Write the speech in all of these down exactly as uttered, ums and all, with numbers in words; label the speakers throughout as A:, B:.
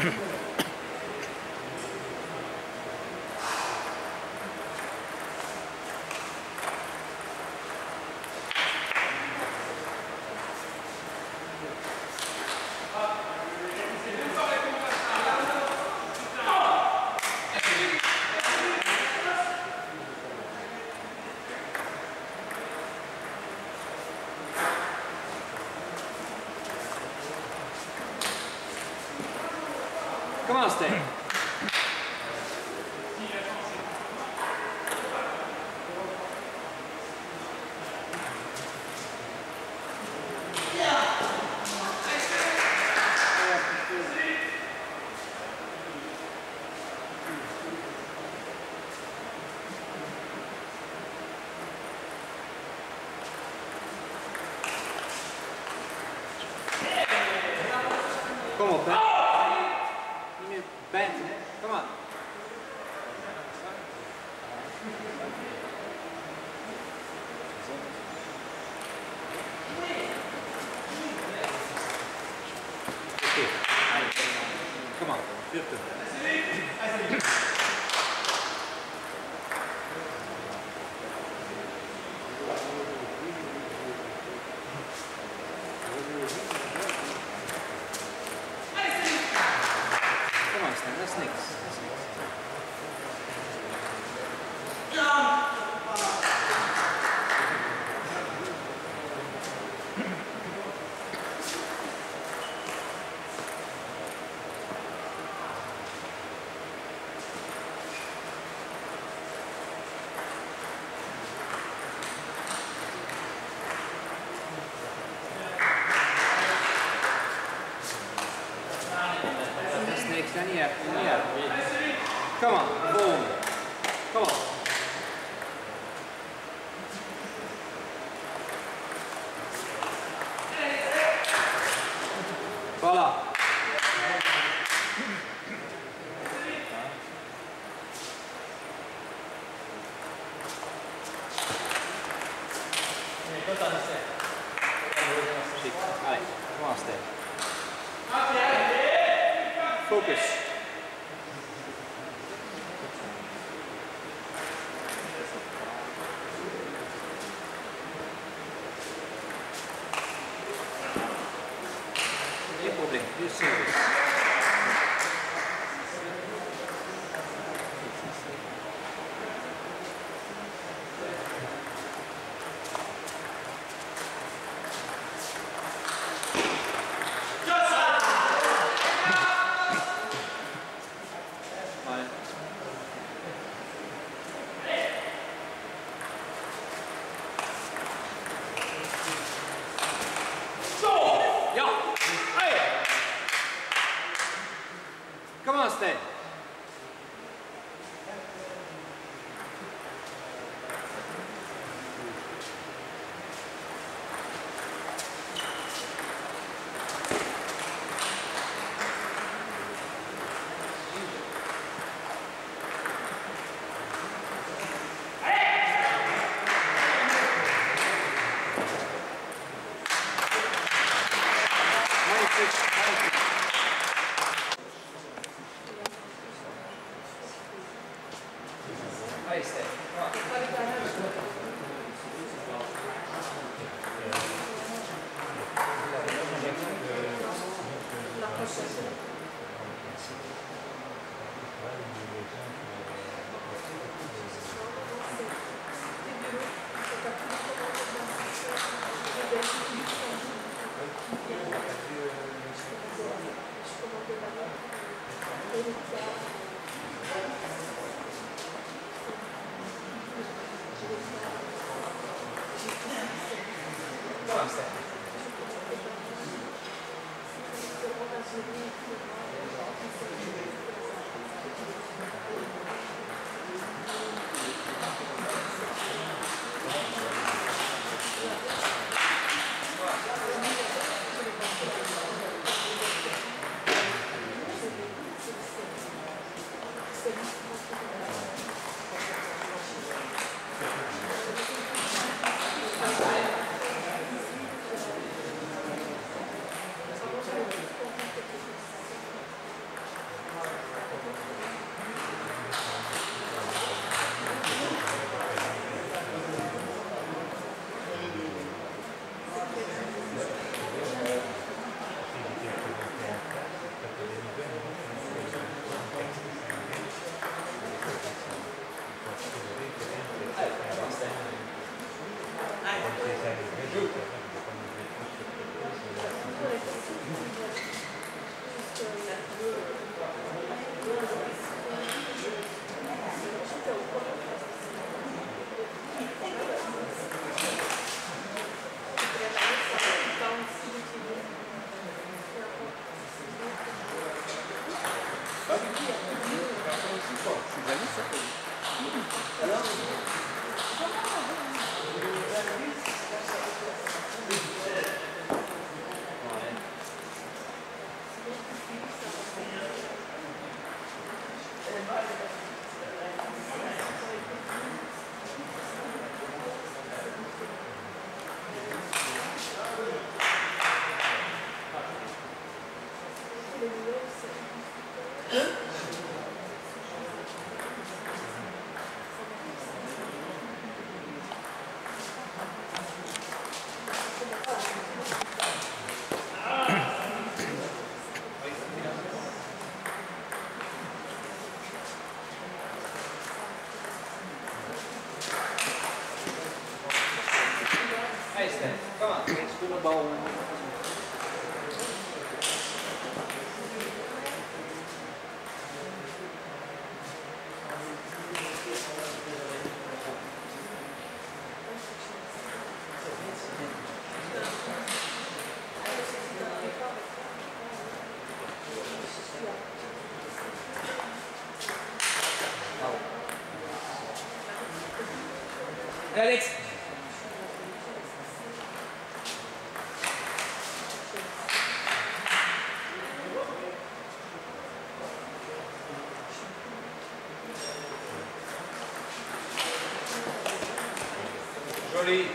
A: Come on, stay. Come on, Ben. Ben, come on. Okay. Come on. Beautiful. Come on, Stan. That's next. That's next. Next, then yeah, yeah. Come on, boom. Come on. Voilà. Allez, come on, stay. Focus. Geen probleem, nu service. Come on, stay. Allez, stay. Come on, stay.
B: avis, ça fait.
A: Alors Hey, Stan, come on, let's do the ball. Alex. Joli.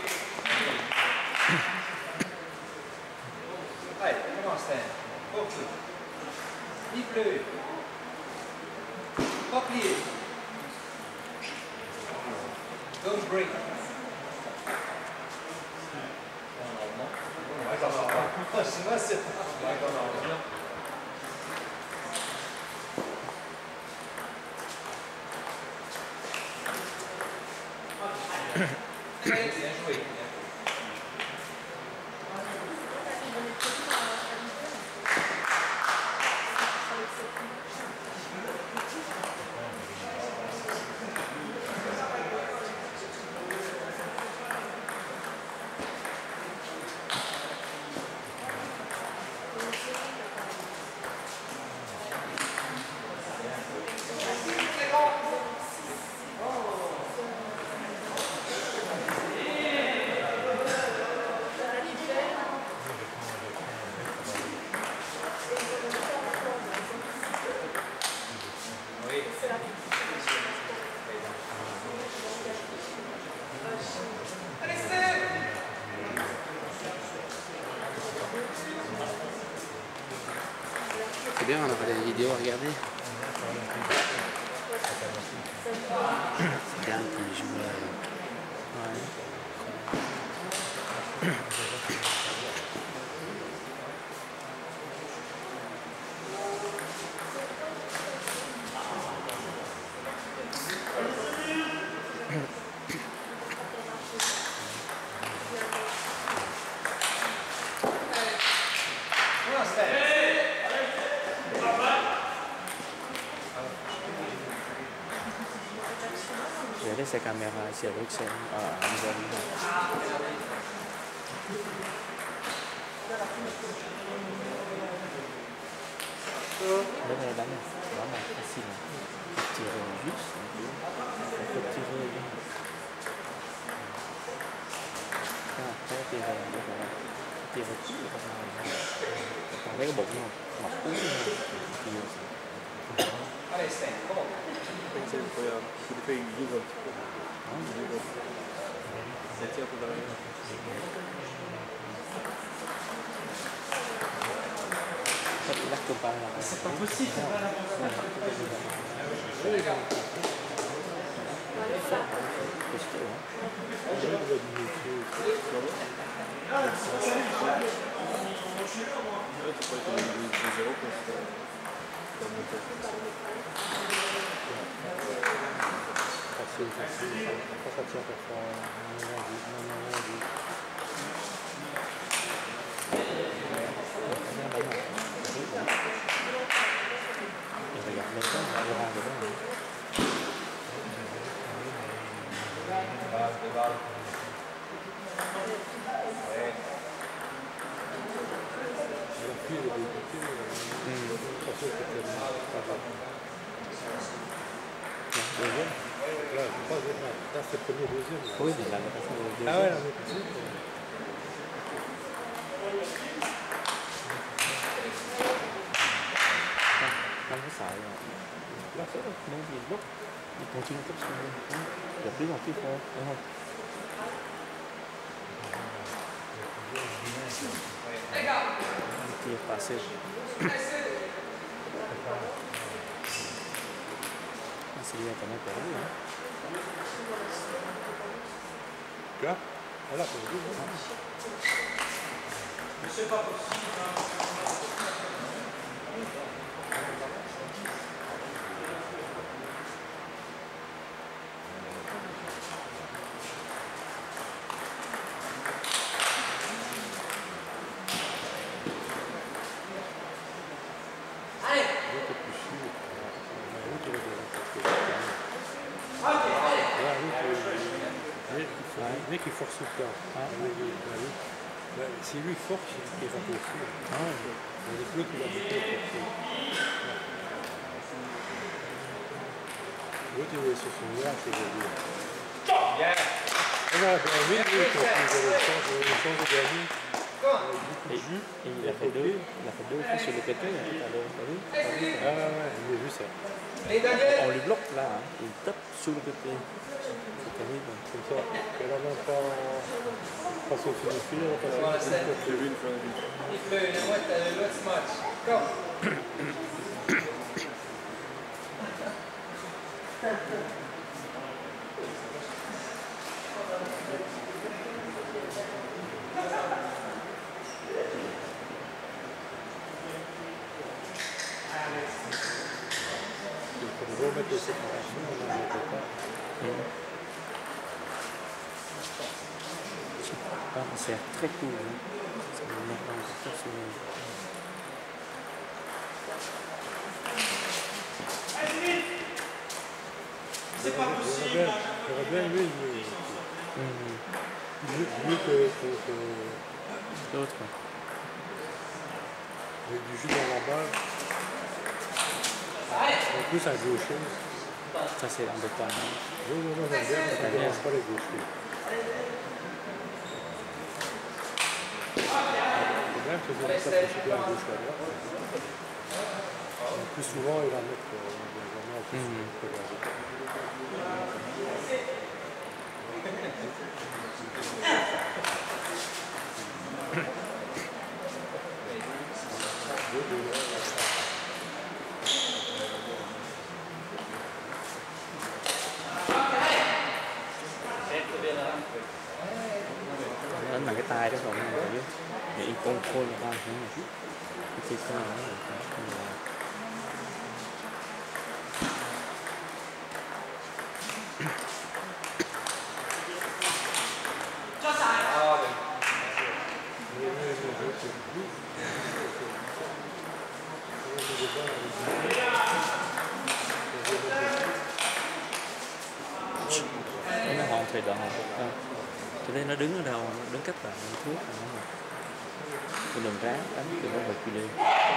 A: Allez, commence, Stan. Beaucoup. Il pleut. Replié. Don't break. C'est moi, c'est bien joué.
C: C'est bien, on aura des vidéos à regarder. C'est bien qu'il joue là. Ouais. Je vais laisser la caméra ici avec ça. Ah, nous allons. Là, mais là, c'est vraiment facile. Il faut tirer juste. Il faut tirer. Après, tirer. Tirer dessus. Còn thấy cái bụng không? Mọc cú không?
A: Allez, Stan, come on.
B: Pensei que foi a que ele fez Google. Google. Sete anos da
A: C'est pas possible, c'est pas la
C: Facile, facile, pas ça tire pour faire non, non, non, et regarde le temps, il rentre dedans.
A: Base de balle. Ouais.
C: Hmm.
B: Deuxième. Là, troisième. Là, c'est premier, deuxième. Là.
C: Oui, mais là, on est passé au deuxième.
B: Ah ouais, là, on est passé.
C: Không có sợ rồi. Nó sẽ nó gì lúc thì còn chưa cấp số gặp tiếng học tiếp thôi, đúng không? Kia passé. Passé là còn nó cỡ nữa.
B: Là, voilà, pour le coup. Le mec il force tout le temps. Ah, oui, oui, bah, oui. Bah, si lui force, il va aussi. Ah, oui. Les autres, il a beaucoup forcé. L'autre, il est sur son nuage, je veux dire. Ah, bah, oui, oui, quand il avait le sens de gagner.
C: Et, et il a fait deux, il a fait deux fois sur le côté, hein, t'as vu?
B: Ah ouais, j'ai vu ça.
C: On lui bloque là, hein, il tape sur le côté. C'est terrible.
B: Comme ça, elle a même pas face au fil de fil, elle a passé une fois. J'ai vu une fois. Il faut remettre les séparations, on n'en mettait pas.
C: Ah, c'est très cool. Hein. C'est maintenant très souvent.
B: C'est pas possible. J'aurais bien aimé mieux. Mieux que, que, que
C: l'autre.
B: Avec du jus dans la balle. En plus, un gaucher.
C: Ça, c'est embêtant.
B: Oui, non, non, j'aime bien, mais ça ne dérange pas les gauchers. C'est bien que ça s'approche bien à gauche ou à droite. Le plus souvent, il va mettre euh, des gamins qui sont
C: Đánh bằng cái tay đó còn rồi chứ. Vậy con khôi là ba nữa. Cái kia con nó là con là nó hòn thì đoạn không. Cho nên nó đứng ở đâu, nó đứng cách bạn thuốc nó cái đường rác đánh từ nó bật đi.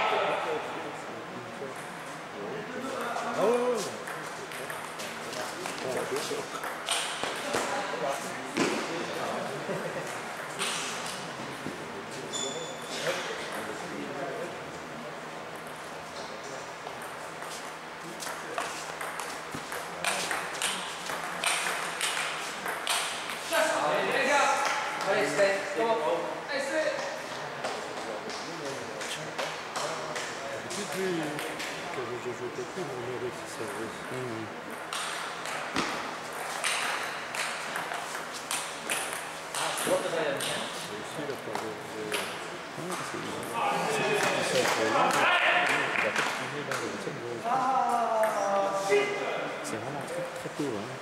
C: C'est vraiment très, très court. Hein.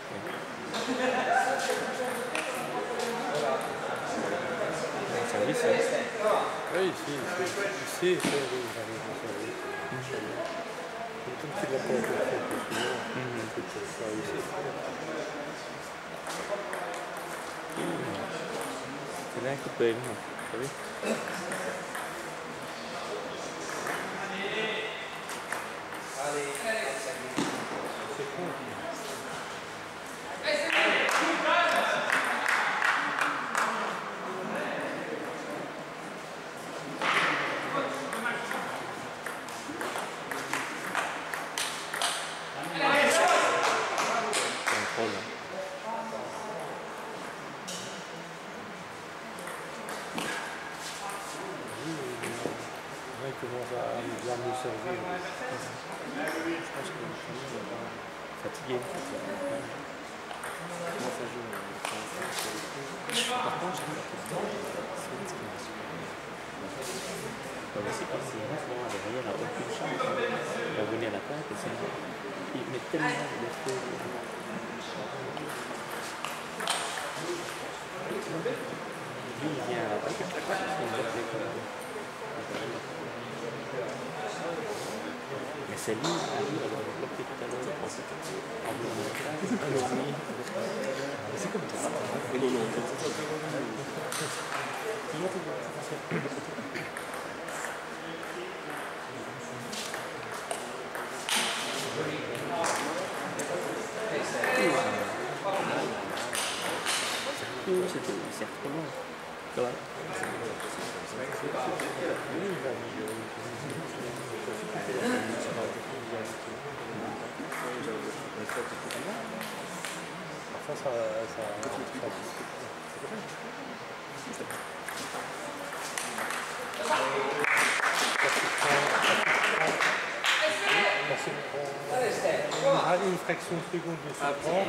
C: Ça oui, ça.
B: Oui, ici, ici, ici, faire des services. Comme tu l'as pas encore fait, parce que là, tu peux faire ici.
C: C'est là coupé, non? T'as vu?
B: C'est con.
C: fatigué. Comment ça joue? Par contre, j'aime pas tout ça. C'est une discrimination. Bah, c'est comme si moi, derrière, elle n'a aucune chance. Elle va venir à la tête et c'est il met tellement de défauts. Lui, il vient à la tête, c'est une bonne école. Mais c'est lui, lui, on va bloquer tout à l'heure. En blanc de la classe. C'est comme ça. Non, non, c'était c'est trop long. Ça va.
B: Parfois ça, ça, ça, à une fraction de seconde de ce temps,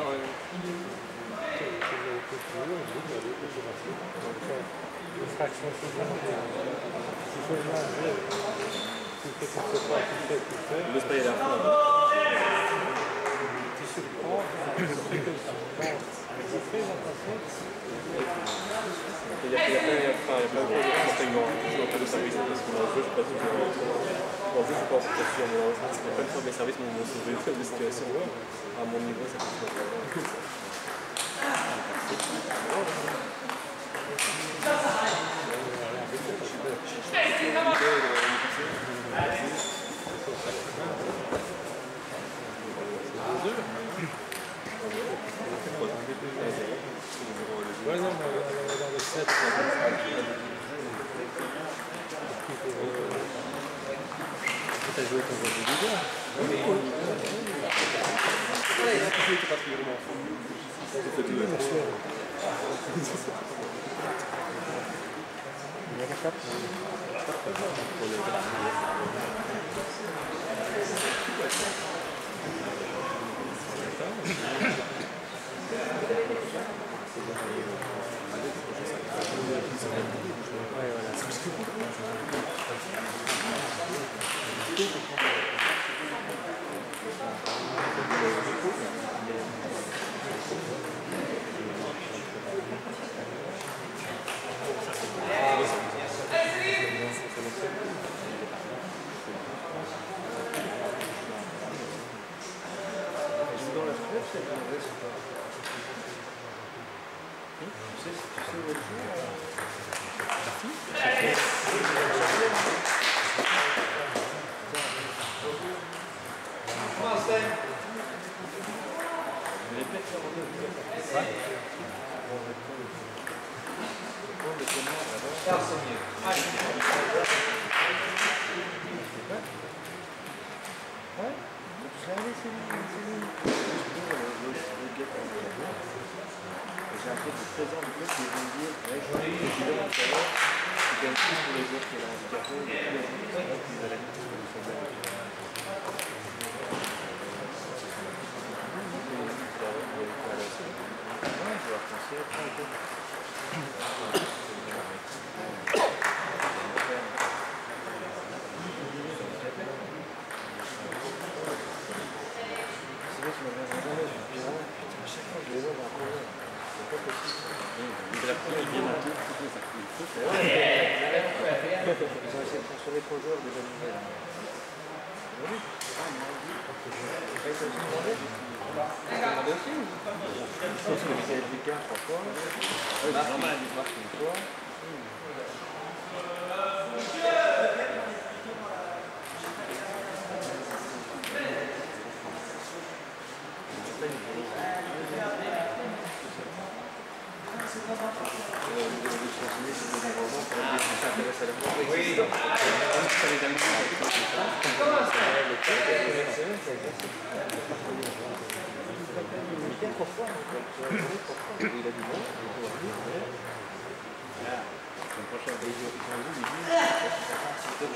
B: une fraction de seconde, si seulement tu fais comme ce pas, tu fais, tu fais,
D: le spray est là.
B: tu surprends, tu sais que tu penses, tu fais l'impression.
D: Il y a plein de renseignements, je suis en train de service parce que dans le jeu, je ne sais pas si dans le jeu, je ne pense pas sûr, mais dans le jeu, il y a plein de fois mes services m'ont sauvé de situations. À mon niveau, ça fait pas.
B: Ouais, non, mais dans le sept, tu as joué ton jeu de vidéo. Oui,
C: Il y a quatre pour le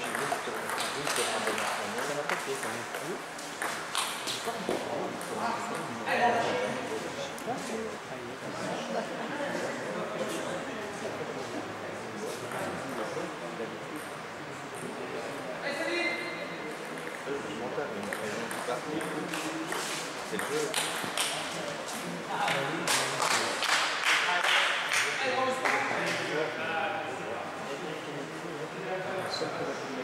C: Ça
D: Seul problème.